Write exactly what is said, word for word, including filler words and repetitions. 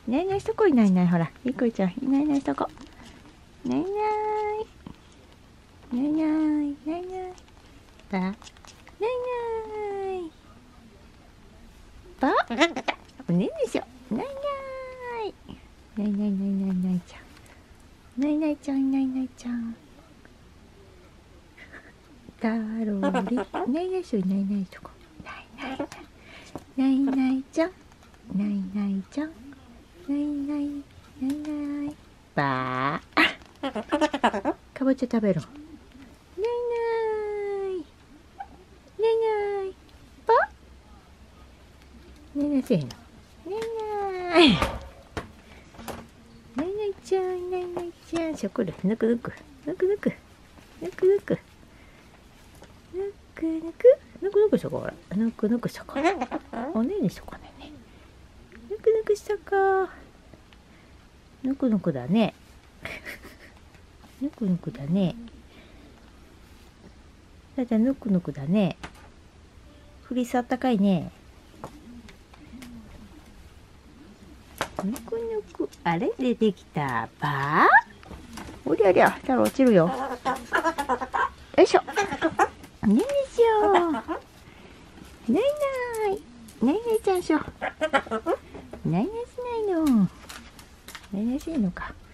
ないないしとこいないいない、ほら。いい子ちゃん、いないいないしとこ。ないいない。ないいない。ないいない。ば。ないいない。ば。おねんでしょ。ないいない。ないいないないいないないちゃん。ないいないちゃん、ないいないちゃん。だろり。ないいないしょ、いないいないしとこ。ないいない。ないいないちゃん。ないいないちゃん。ないいない。ないいない。ばー。かぼちゃ食べろ。ないいない。ないいない。ば。ないいないせえへんの。ないいない。ないいないちゃん、ないいないちゃん。しょこる。ぬくぬく。ぬくぬく。ぬくぬく。ぬくぬく。ぬくぬくしとこう。ほら。ぬくぬくしとこう。おねえにしとこうね。ぬくぬくしたか。ぬくぬくだね。ぬくぬくだね。だいたいぬくぬくだね。フリースあったかいね。ぬくぬく。あれ出てきた。ばー。おりゃりゃ。たら落ちるよ。よいしょ。ねんでしょ。ないない。ないないちゃんしょ。ないないしないの。ないないしないのか。